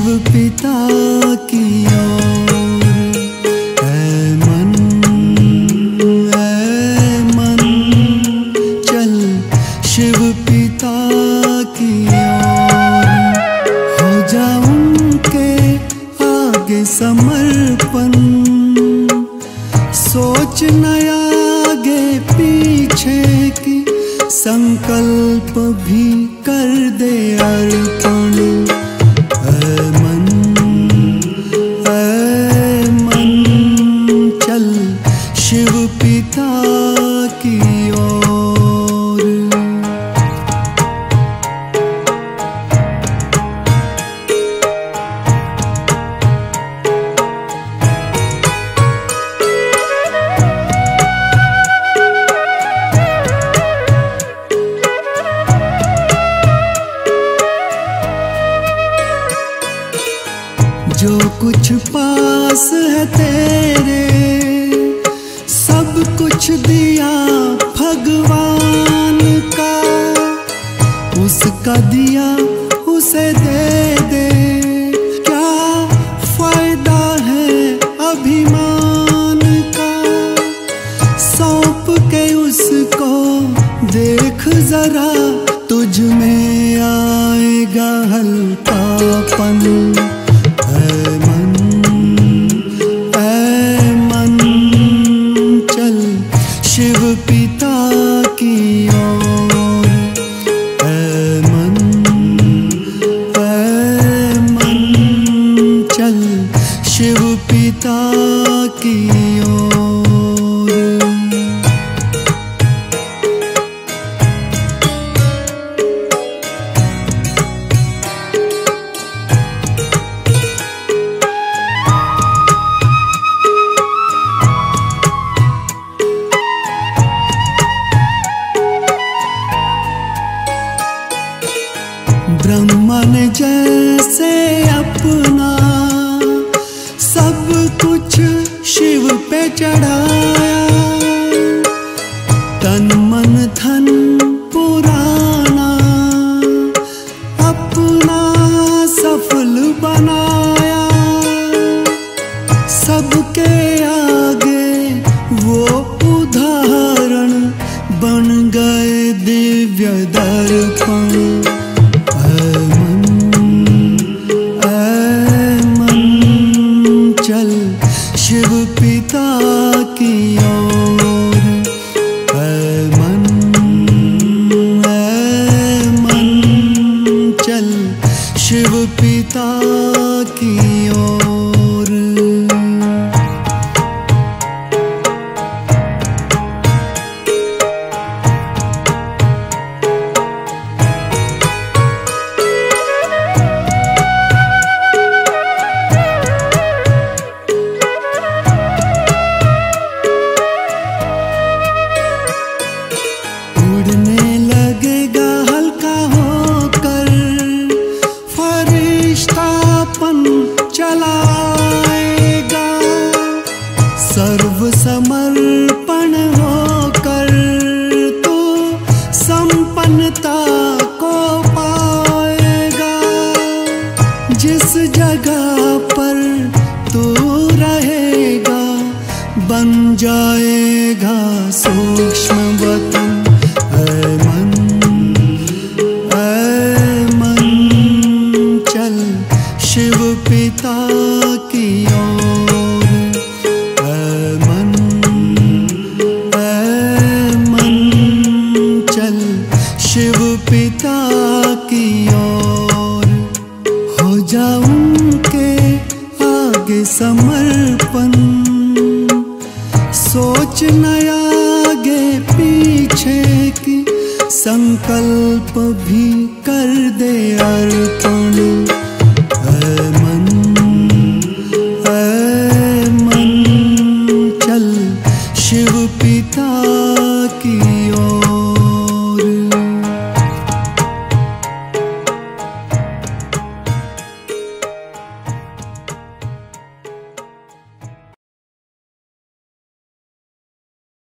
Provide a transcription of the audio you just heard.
शिव पिता की ओर। ऐ मन चल शिव पिता की ओर। हो जा उनके आगे समर्पण, सोच न आगे पीछे की, संकल्प भी कर दे अर्पण। ऐ मन चल शिव पिता की ओर। जो कुछ पास है तेरे, सब कुछ दिया भगवान का। उसका दिया उसे दे दे, क्या फायदा है अभिमान का। सौंप के उसको देख जरा, तुझ में आएगा हल्कापन। शिव पिता की ओर। ऐ मन चल शिव पिता की ओर। ब्रह्मा ने जैसे अपना सब कुछ शिव पे चढ़ाया, तन मन धन पुराना अपना सफल बनाया। सबके आगे वो उदाहरण बन गए दिव्य दर्पण। चल शिव पिता की ओर। ऐ मन चल शिव पिता की ओर। उड़ने लगेगा हल्का होकर, फरिश्तापन चलाएगा। सर्व समर्पण होकर तो संपन्नता को पाएगा। जिस जगह पर तू रहेगा, बन जाएगा सूक्ष्म वतन। चल शिव पिता की ओर। ऐ मन चल शिव पिता की ओर। हो जा उनके आगे समर्पण, सोच न आगे पीछे की, संकल्प भी कर दे।